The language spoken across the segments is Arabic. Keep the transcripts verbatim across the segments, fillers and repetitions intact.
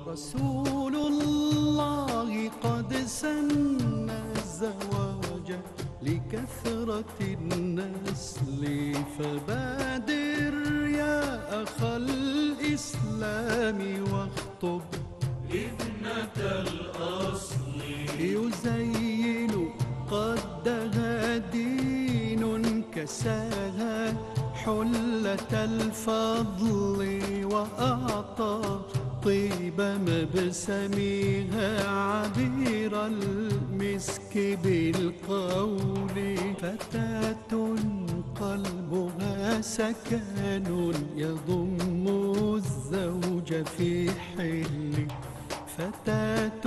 رسول الله قد سن الزواج لكثرة النسل، فبادر يا أخ الإسلام واخطب ابنة الأصل. يزين قدها دين كساها حلة الفضل، وأعطى طيب مبسمها عبير المسك بالقول. فتاة قلبها سكن يضم الزوج في حل، فتاة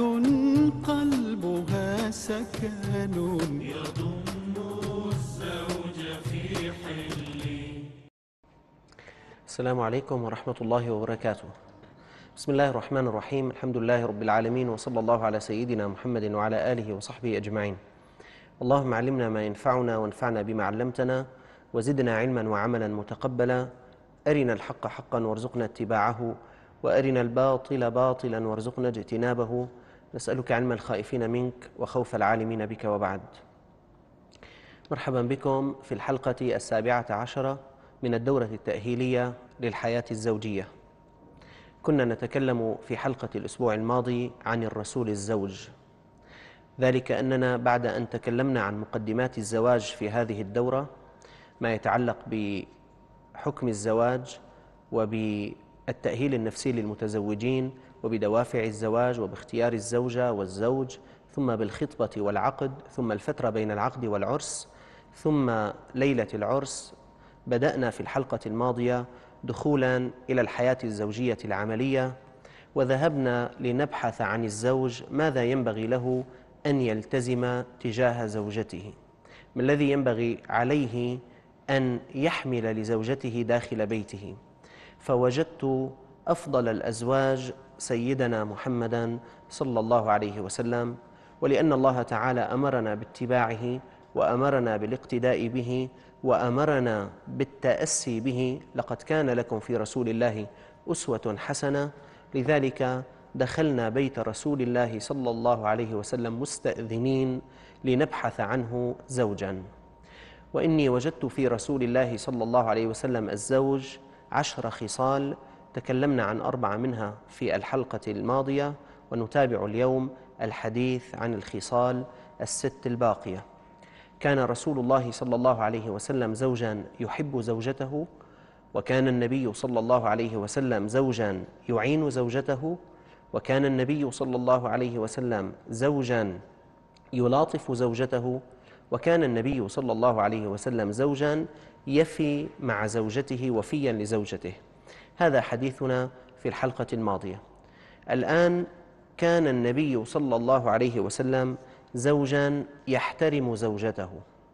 قلبها سكن يضم الزوج في حل. السلام عليكم ورحمة الله وبركاته. بسم الله الرحمن الرحيم، الحمد لله رب العالمين، وصلى الله على سيدنا محمد وعلى آله وصحبه أجمعين. اللهم علمنا ما ينفعنا وانفعنا بما علمتنا، وزدنا علما وعملا متقبلا. أرنا الحق حقا وارزقنا اتباعه، وأرنا الباطل باطلا وارزقنا اجتنابه. نسألك علم الخائفين منك وخوف العالمين بك، وبعد. مرحبا بكم في الحلقة السابعة عشرة من الدورة التأهيلية للحياة الزوجية. كنا نتكلم في حلقة الأسبوع الماضي عن الرسول الزوج، ذلك أننا بعد أن تكلمنا عن مقدمات الزواج في هذه الدورة، ما يتعلق بحكم الزواج وبالتأهيل النفسي للمتزوجين وبدوافع الزواج وباختيار الزوجة والزوج، ثم بالخطبة والعقد، ثم الفترة بين العقد والعرس، ثم ليلة العرس. بدأنا في الحلقة الماضية دخولا إلى الحياة الزوجية العملية، وذهبنا لنبحث عن الزوج ماذا ينبغي له أن يلتزم تجاه زوجته، ما الذي ينبغي عليه أن يحمل لزوجته داخل بيته. فوجدت أفضل الأزواج سيدنا محمدا صلى الله عليه وسلم، ولأن الله تعالى أمرنا باتباعه وأمرنا بالاقتداء به وأمرنا بالتأسي به، لقد كان لكم في رسول الله أسوة حسنة. لذلك دخلنا بيت رسول الله صلى الله عليه وسلم مستأذنين لنبحث عنه زوجا. وإني وجدت في رسول الله صلى الله عليه وسلم الزوج عشر خصال، تكلمنا عن أربعة منها في الحلقة الماضية، ونتابع اليوم الحديث عن الخصال الست الباقية. كان رسول الله صلى الله عليه وسلم زوجا يحب زوجته، وكان النبي صلى الله عليه وسلم زوجا يعين زوجته، وكان النبي صلى الله عليه وسلم زوجا يلاطف زوجته، وكان النبي صلى الله عليه وسلم زوجا يفي مع زوجته وفيا لزوجته. هذا حديثنا في الحلقة الماضية. الآن كان النبي صلى الله عليه وسلم زوجا يحترم زوجته.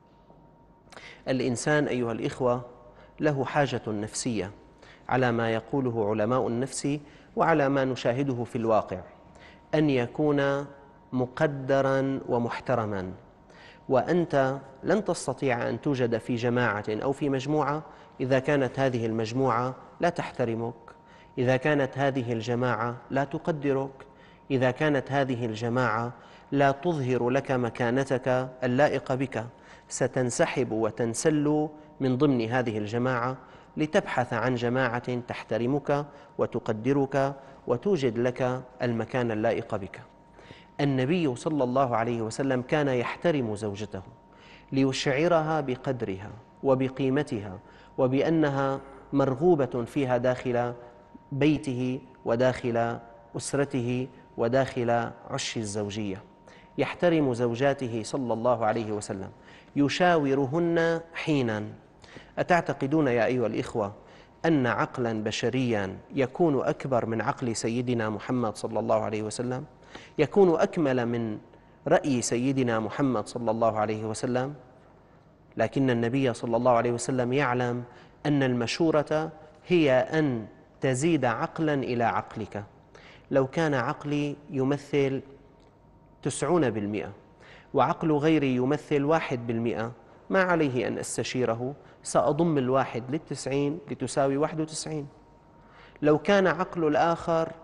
الإنسان أيها الإخوة له حاجة نفسية على ما يقوله علماء النفس وعلى ما نشاهده في الواقع، أن يكون مقدرا ومحترما. وأنت لن تستطيع أن توجد في جماعة أو في مجموعة إذا كانت هذه المجموعة لا تحترمك، إذا كانت هذه الجماعة لا تقدرك، إذا كانت هذه الجماعة لا تظهر لك مكانتك اللائقة بك. ستنسحب وتنسل من ضمن هذه الجماعة لتبحث عن جماعة تحترمك وتقدرك وتوجد لك المكان اللائق بك. النبي صلى الله عليه وسلم كان يحترم زوجته ليشعرها بقدرها وبقيمتها وبأنها مرغوبة فيها داخل بيته وداخل أسرته وداخل عش الزوجية. يحترم زوجاته صلى الله عليه وسلم، يشاورهن حينا. أتعتقدون يا أيها الإخوة أن عقلا بشريا يكون أكبر من عقل سيدنا محمد صلى الله عليه وسلم؟ يكون أكمل من رأي سيدنا محمد صلى الله عليه وسلم؟ لكن النبي صلى الله عليه وسلم يعلم أن المشورة هي أن تزيد عقلا إلى عقلك. لو كان عقلي يمثل تسعون بالمئة وعقل غيري يمثل واحد بالمئة، ما عليه أن أستشيره، سأضم الواحد للتسعين لتساوي واحد وتسعين. لو كان عقل الآخر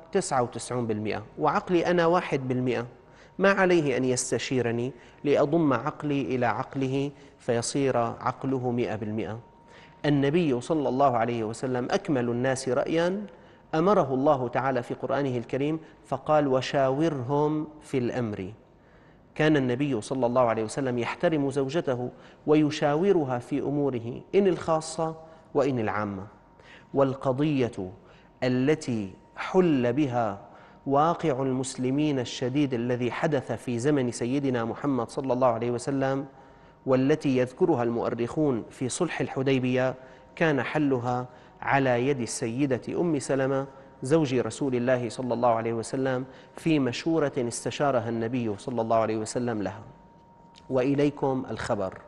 تسعة وتسعين بالمئة وعقلي أنا واحد بالمئة، ما عليه أن يستشيرني لأضم عقلي إلى عقله فيصير عقله مئة بالمئة. النبي صلى الله عليه وسلم أكمل الناس رأياً، أمره الله تعالى في قرآنه الكريم فقال: وشاورهم في الأمر. كان النبي صلى الله عليه وسلم يحترم زوجته ويشاورها في أموره، إن الخاصة وإن العامة. والقضية التي حل بها واقع المسلمين الشديد الذي حدث في زمن سيدنا محمد صلى الله عليه وسلم، والتي يذكرها المؤرخون في صلح الحديبية، كان حلها على يد السيدة أم سلمة زوج رسول الله صلى الله عليه وسلم في مشورة استشارها النبي صلى الله عليه وسلم لها. وإليكم الخبر: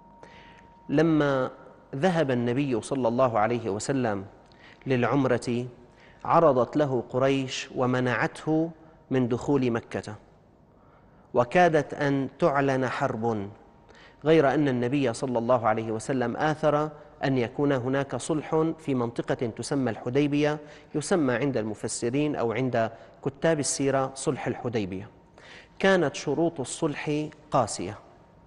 لما ذهب النبي صلى الله عليه وسلم للعمرة عرضت له قريش ومنعته من دخول مكة، وكادت أن تعلن حرب، غير أن النبي صلى الله عليه وسلم آثر أن يكون هناك صلح في منطقة تسمى الحديبية، يسمى عند المفسرين أو عند كتاب السيرة صلح الحديبية. كانت شروط الصلح قاسية.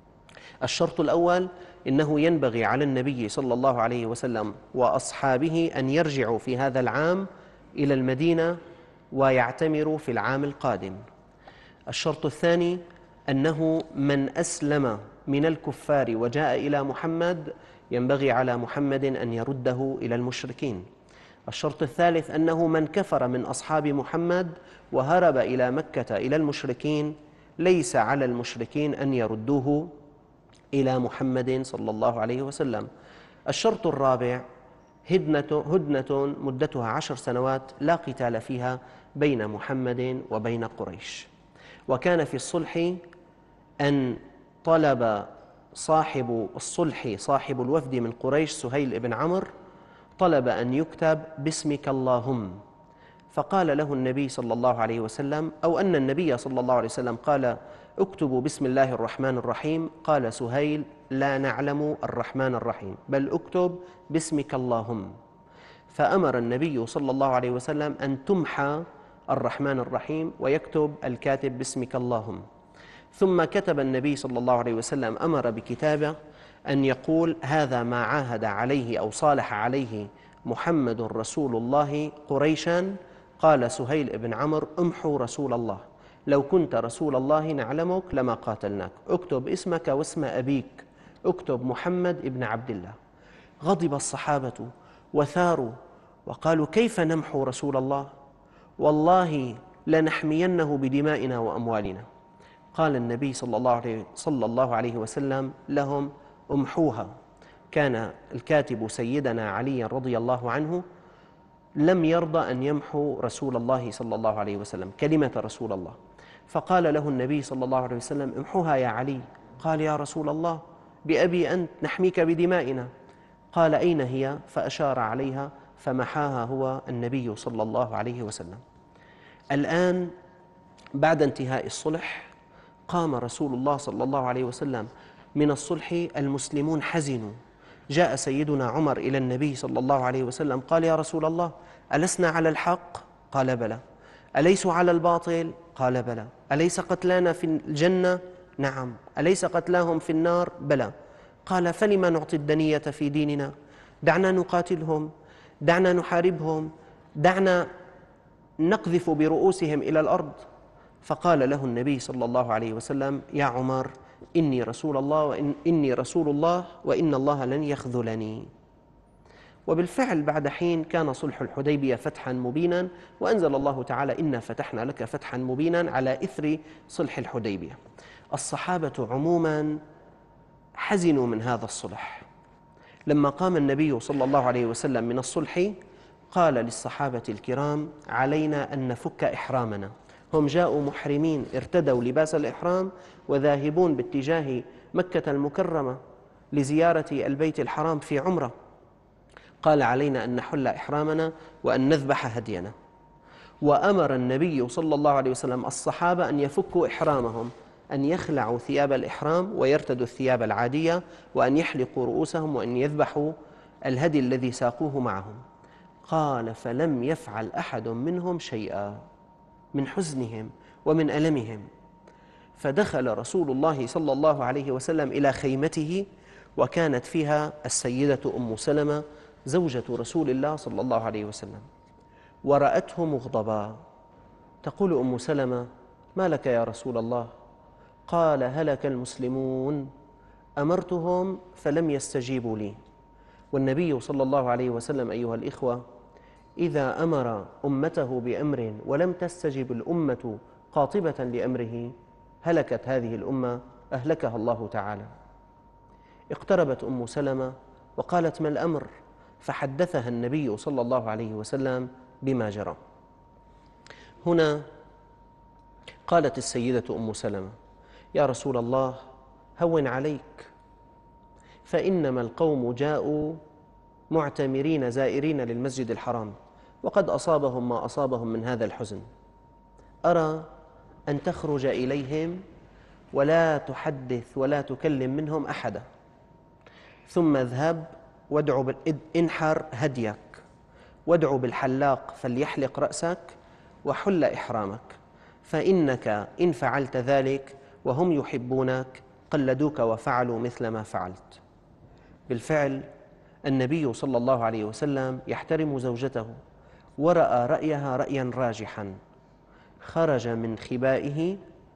الشرط الأول: إنه ينبغي على النبي صلى الله عليه وسلم وأصحابه أن يرجعوا في هذا العام إلى المدينة ويعتمروا في العام القادم. الشرط الثاني: أنه من أسلم من الكفار وجاء إلى محمد ينبغي على محمد أن يرده إلى المشركين. الشرط الثالث: أنه من كفر من أصحاب محمد وهرب إلى مكة إلى المشركين ليس على المشركين أن يردوه إلى محمد صلى الله عليه وسلم. الشرط الرابع: هدنة, هدنة مدتها عشر سنوات لا قتال فيها بين محمد وبين قريش. وكان في الصلح أن طلب صاحب الصلح صاحب الوفد من قريش سهيل بن عمرو، طلب أن يكتب باسمك اللهم، فقال له النبي صلى الله عليه وسلم، أو أن النبي صلى الله عليه وسلم قال: اكتبوا بسم الله الرحمن الرحيم. قال سهيل: لا نعلم الرحمن الرحيم، بل اكتب باسمك اللهم. فأمر النبي صلى الله عليه وسلم أن تمحى الرحمن الرحيم ويكتب الكاتب باسمك اللهم. ثم كتب النبي صلى الله عليه وسلم، أمر بكتابة أن يقول: هذا ما عاهد عليه أو صالح عليه محمد رسول الله قريشا. قال سهيل بن عمرو: امحوا رسول الله، لو كنت رسول الله نعلمك لما قاتلناك، اكتب اسمك واسم أبيك، اكتب محمد ابن عبد الله. غضب الصحابة وثاروا وقالوا: كيف نمحو رسول الله؟ والله لنحمينه بدمائنا وأموالنا. قال النبي صلى الله عليه, صلى الله عليه وسلم لهم: امحوها. كان الكاتب سيدنا علي رضي الله عنه لم يرضى أن يمحو رسول الله صلى الله عليه وسلم كلمة رسول الله، فقال له النبي صلى الله عليه وسلم: امحوها يا علي. قال: يا رسول الله، بأبي أنت، نحميك بدمائنا. قال: أين هي؟ فأشار عليها فمحاها هو النبي صلى الله عليه وسلم. الآن بعد انتهاء الصلح قام رسول الله صلى الله عليه وسلم من الصلح، المسلمون حزنوا. جاء سيدنا عمر إلى النبي صلى الله عليه وسلم قال: يا رسول الله، ألسنا على الحق؟ قال: بلى. أليسوا على الباطل؟ قال: بلى. أليس قتلانا في الجنة؟ نعم. أليس قتلاهم في النار؟ بلى. قال: فلما نعطي الدنية في ديننا؟ دعنا نقاتلهم، دعنا نحاربهم، دعنا نقذف برؤوسهم إلى الأرض. فقال له النبي صلى الله عليه وسلم: يا عمر، إني رسول الله وإن إني رسول الله وإن الله لن يخذلني. وبالفعل بعد حين كان صلح الحديبية فتحا مبينا، وأنزل الله تعالى: إنا فتحنا لك فتحا مبينا على إثر صلح الحديبية. الصحابة عموما حزنوا من هذا الصلح. لما قام النبي صلى الله عليه وسلم من الصلح قال للصحابة الكرام: علينا أن نفك إحرامنا. هم جاءوا محرمين، ارتدوا لباس الإحرام وذاهبون باتجاه مكة المكرمة لزيارة البيت الحرام في عمرة. قال: علينا أن نحل إحرامنا وأن نذبح هدينا. وأمر النبي صلى الله عليه وسلم الصحابة أن يفكوا إحرامهم، أن يخلعوا ثياب الإحرام ويرتدوا الثياب العادية، وأن يحلقوا رؤوسهم، وأن يذبحوا الهدي الذي ساقوه معهم. قال فلم يفعل أحد منهم شيئا من حزنهم ومن ألمهم. فدخل رسول الله صلى الله عليه وسلم إلى خيمته، وكانت فيها السيدة أم سلمة زوجة رسول الله صلى الله عليه وسلم، ورأته مغضبا. تقول أم سلمة: ما لك يا رسول الله؟ قال: هلك المسلمون، أمرتهم فلم يستجيبوا لي. والنبي صلى الله عليه وسلم أيها الإخوة إذا أمر أمته بأمر ولم تستجب الأمة قاطبة لأمره هلكت هذه الأمة، أهلكها الله تعالى. اقتربت أم سلمة وقالت: ما الأمر؟ فحدثها النبي صلى الله عليه وسلم بما جرى. هنا قالت السيدة أم سلمة: يا رسول الله، هون عليك، فإنما القوم جاءوا معتمرين زائرين للمسجد الحرام، وقد أصابهم ما أصابهم من هذا الحزن. أرى أن تخرج إليهم ولا تحدث ولا تكلم منهم أحدا، ثم اذهب وادع انحر هديك، وادع بالحلاق فليحلق رأسك وحل إحرامك، فإنك إن فعلت ذلك وهم يحبونك قلدوك وفعلوا مثل ما فعلت. بالفعل النبي صلى الله عليه وسلم يحترم زوجته، ورأى رأيها رأيا راجحا، خرج من خبائه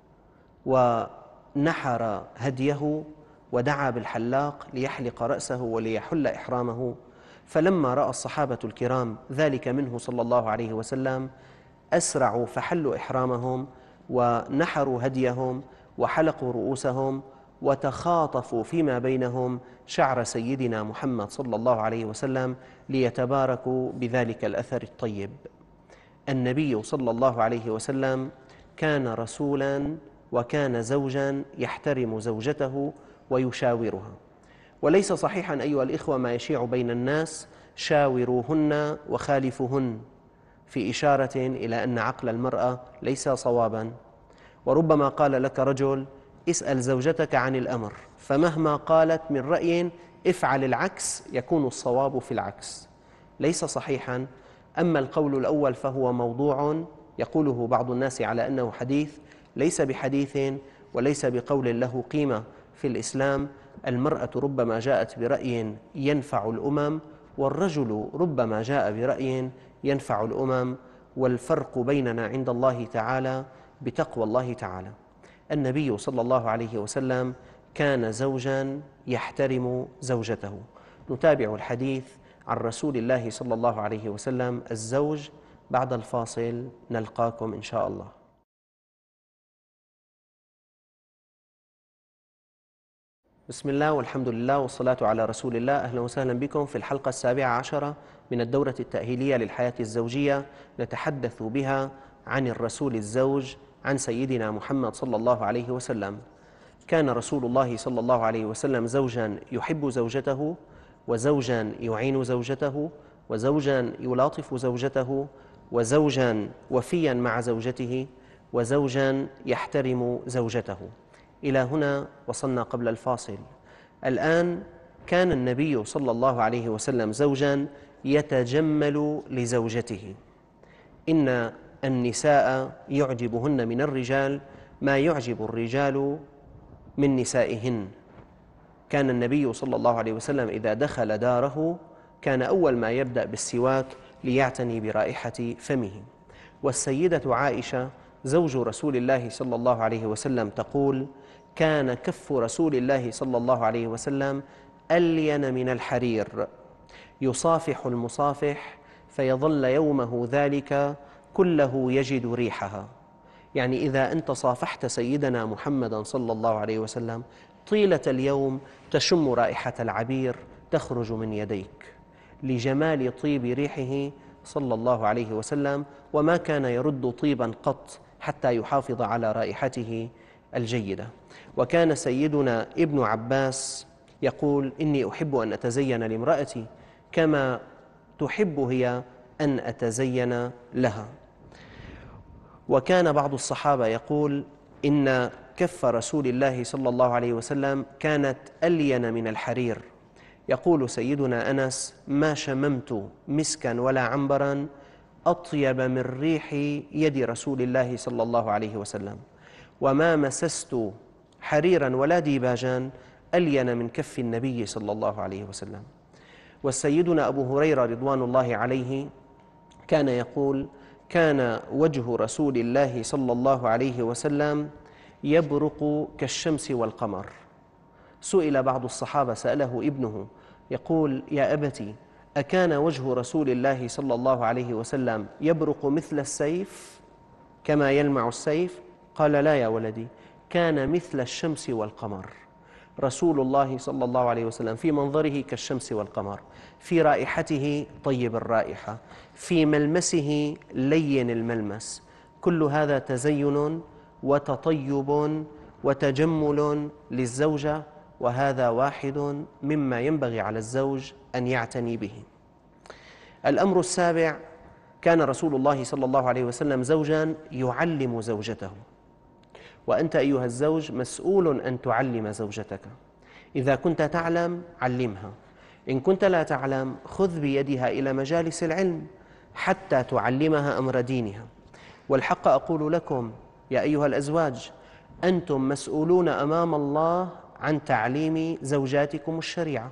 ونحر هديه ودعا بالحلاق ليحلق رأسه وليحل إحرامه. فلما رأى الصحابة الكرام ذلك منه صلى الله عليه وسلم أسرعوا فحلوا إحرامهم ونحروا هديهم وحلقوا رؤوسهم وتخاطفوا فيما بينهم شعر سيدنا محمد صلى الله عليه وسلم ليتباركوا بذلك الأثر الطيب. النبي صلى الله عليه وسلم كان رسولا وكان زوجا يحترم زوجته ويشاورها. وليس صحيحا أيها الإخوة ما يشيع بين الناس: شاوروهن وخالفوهن، في إشارة إلى أن عقل المرأة ليس صوابا. وربما قال لك رجل: اسأل زوجتك عن الأمر، فمهما قالت من رأي افعل العكس يكون الصواب في العكس. ليس صحيحا. أما القول الأول فهو موضوع يقوله بعض الناس على أنه حديث، ليس بحديث وليس بقول له قيمة في الإسلام. المرأة ربما جاءت برأي ينفع الأمم، والرجل ربما جاء برأي ينفع الأمم، والفرق بيننا عند الله تعالى بتقوى الله تعالى. النبي صلى الله عليه وسلم كان زوجا يحترم زوجته. نتابع الحديث عن رسول الله صلى الله عليه وسلم الزوج بعد الفاصل. نلقاكم إن شاء الله. بسم الله والحمد لله والصلاة على رسول الله. أهلا وسهلا بكم في الحلقة السابعة عشرة من الدورة التأهيلية للحياة الزوجية، نتحدث بها عن الرسول الزوج، عن سيدنا محمد صلى الله عليه وسلم. كان رسول الله صلى الله عليه وسلم زوجا يحب زوجته، وزوجا يعين زوجته، وزوجا يلاطف زوجته، وزوجا وفيا مع زوجته، وزوجا يحترم زوجته. إلى هنا وصلنا قبل الفاصل. الآن كان النبي صلى الله عليه وسلم زوجا يتجمل لزوجته. إن النساء يعجبهن من الرجال ما يعجب الرجال من نسائهن. كان النبي صلى الله عليه وسلم إذا دخل داره كان أول ما يبدأ بالسواك ليعتني برائحة فمه. والسيدة عائشة زوج رسول الله صلى الله عليه وسلم تقول: كان كف رسول الله صلى الله عليه وسلم ألين من الحرير، يصافح المصافح فيظل يومه ذلك كله يجد ريحها. يعني إذا أنت صافحت سيدنا محمدا صلى الله عليه وسلم طيلة اليوم تشم رائحة العبير تخرج من يديك لجمال طيب ريحه صلى الله عليه وسلم، وما كان يرد طيبا قط حتى يحافظ على رائحته الجيدة. وكان سيدنا ابن عباس يقول: إني أحب أن أتزين لامرأتي كما تحب هي أن أتزين لها. وكان بعض الصحابة يقول: إن كف رسول الله صلى الله عليه وسلم كانت ألين من الحرير، يقول سيدنا أنس: ما شممت مسكا ولا عنبرا أطيب من ريح يد رسول الله صلى الله عليه وسلم، وما مسست حريرا ولا ديباجا ألين من كف النبي صلى الله عليه وسلم. والسيدنا أبو هريرة رضوان الله عليه كان يقول: كان وجه رسول الله صلى الله عليه وسلم يبرق كالشمس والقمر. سئل بعض الصحابة، سأله ابنه يقول: يا أبتي، أكان وجه رسول الله صلى الله عليه وسلم يبرق مثل السيف كما يلمع السيف؟ قال: لا يا ولدي، كان مثل الشمس والقمر. رسول الله صلى الله عليه وسلم في منظره كالشمس والقمر، في رائحته طيب الرائحة، في ملمسه لين الملمس. كل هذا تزين وتطيب وتجمل للزوجة، وهذا واحد مما ينبغي على الزوج أن يعتني به. الأمر السابع: كان رسول الله صلى الله عليه وسلم زوجا يعلم زوجته. وأنت أيها الزوج مسؤول أن تعلم زوجتك. إذا كنت تعلم علمها، إن كنت لا تعلم خذ بيدها إلى مجالس العلم حتى تعلمها أمر دينها. والحق أقول لكم يا أيها الأزواج: أنتم مسؤولون أمام الله عن تعليم زوجاتكم الشريعة،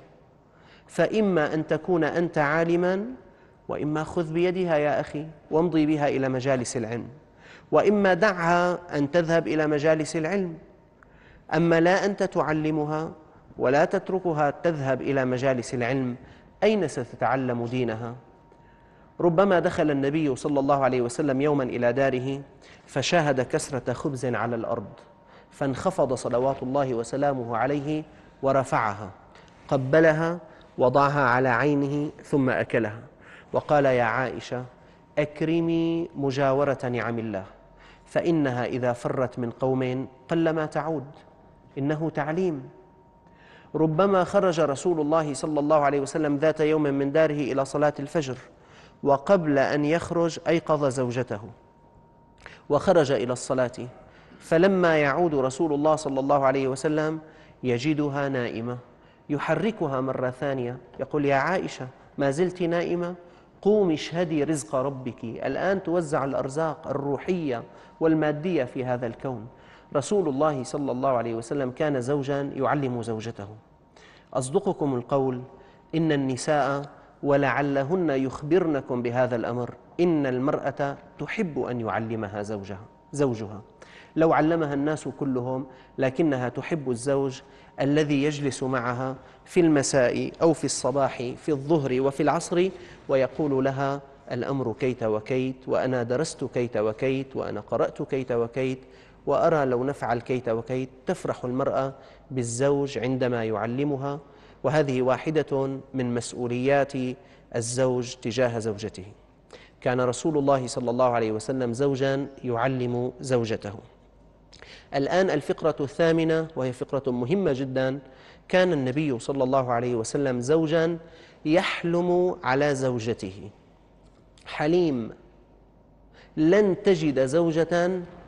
فإما أن تكون أنت عالما، وإما خذ بيدها يا أخي وامضي بها إلى مجالس العلم، وإما دعها أن تذهب إلى مجالس العلم. أما لا أنت تعلمها ولا تتركها تذهب إلى مجالس العلم، أين ستتعلم دينها؟ ربما دخل النبي صلى الله عليه وسلم يوما إلى داره فشاهد كسرة خبز على الأرض، فانخفض صلوات الله وسلامه عليه ورفعها، قبلها، وضعها على عينه، ثم أكلها، وقال: يا عائشة، أكرمي مجاورة نعم الله، فإنها إذا فرت من قوم قلما تعود. إنه تعليم. ربما خرج رسول الله صلى الله عليه وسلم ذات يوم من داره إلى صلاة الفجر، وقبل أن يخرج أيقظ زوجته وخرج إلى الصلاة، فلما يعود رسول الله صلى الله عليه وسلم يجدها نائمة، يحركها مرة ثانية، يقول: يا عائشة، ما زلت نائمة؟ قومي اشهدي رزق ربك، الآن توزع الأرزاق الروحية والمادية في هذا الكون. رسول الله صلى الله عليه وسلم كان زوجا يعلم زوجته. أصدقكم القول: إن النساء ولعلهن يخبرنكم بهذا الأمر، إن المرأة تحب أن يعلمها زوجها زوجها لو علمها الناس كلهم، لكنها تحب الزوج الذي يجلس معها في المساء أو في الصباح، في الظهر وفي العصر، ويقول لها: الأمر كيت وكيت، وأنا درست كيت وكيت، وأنا قرأت كيت وكيت، وأرى لو نفعل كيت وكيت. تفرح المرأة بالزوج عندما يعلمها، وهذه واحدة من مسؤوليات الزوج تجاه زوجته. كان رسول الله صلى الله عليه وسلم زوجا يعلم زوجته. الآن الفقرة الثامنة، وهي فقرة مهمة جدا: كان النبي صلى الله عليه وسلم زوجا يحلم على زوجته، حليم. لن تجد زوجة